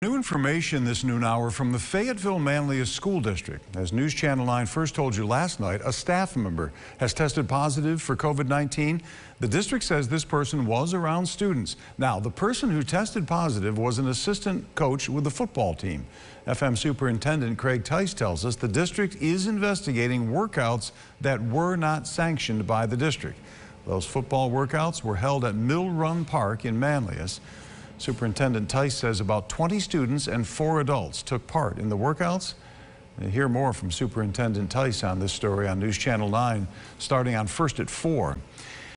New information this noon hour from the Fayetteville-Manlius School District. As News Channel 9 first told you last night, a staff member has tested positive for COVID-19. The district says this person was around students. Now, the person who tested positive was an assistant coach with the football team. FM Superintendent Craig Tice tells us the district is investigating workouts that were not sanctioned by the district. Those football workouts were held at Mill Run Park in Manlius. Superintendent Tice says about 20 students and 4 adults took part in the workouts. You'll hear more from Superintendent Tice on this story on News Channel 9 starting on First at 4.